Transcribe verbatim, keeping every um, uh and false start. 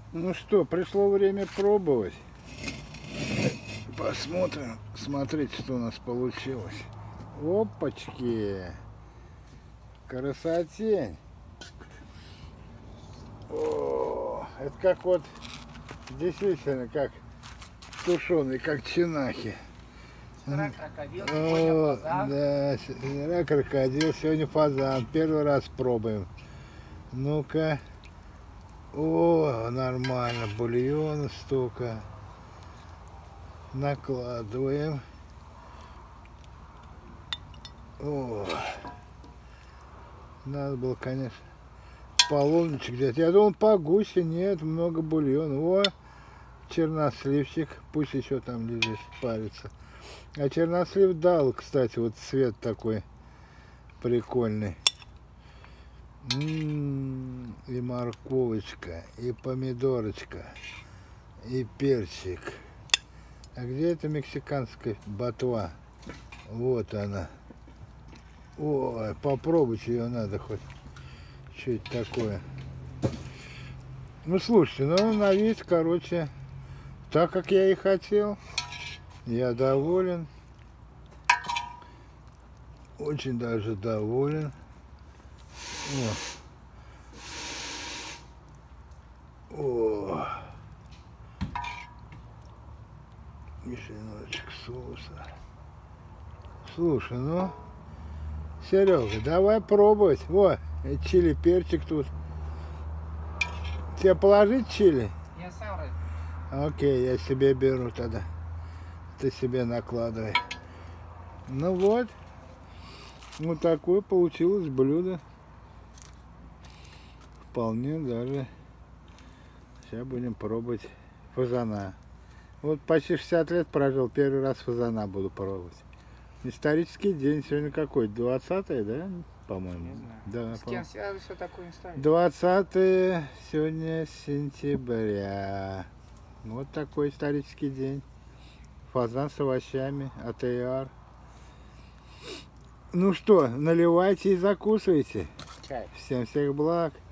Ну что, пришло время пробовать. Посмотрим, смотрите, что у нас получилось. Опачки! Красотень! О, это как вот, действительно, как тушеный, как чинахи. Вчера крокодил, О, сегодня фазан. да, вчера крокодил, сегодня фазан. Первый раз пробуем. Ну-ка. О, нормально, бульона столько. Накладываем. О, надо было, конечно, половничек взять. Я думал, погуще, нет, много бульона. О, черносливчик, пусть еще там лежит, парится. А чернослив дал, кстати, вот цвет такой прикольный. М-м-м, и морковочка, и помидорочка, и перчик. А где эта мексиканская ботва? Вот она. Ой, попробуйте ее надо хоть. Что это такое? Ну, слушайте, ну, на вид, короче, так, как я и хотел. Я доволен. Очень даже доволен. О. О. Мешаночек соуса. Слушай, ну, Серега, давай пробовать. Во, чили перчик тут. Тебе положить чили? Я сам ради. Окей, я себе беру тогда. Ты себе накладывай. Ну вот. Вот такое получилось блюдо. Вполне даже. Сейчас будем пробовать фазана. Вот почти шестьдесят лет прожил, первый раз фазана буду пробовать. Исторический день сегодня какой? двадцатое, да? По-моему. Да, С кем связано, все такое история? двадцатое сегодня сентября. Вот такой исторический день. Фазан с овощами, АТР. Ну что, наливайте и закусывайте. Чай. Всем всех благ.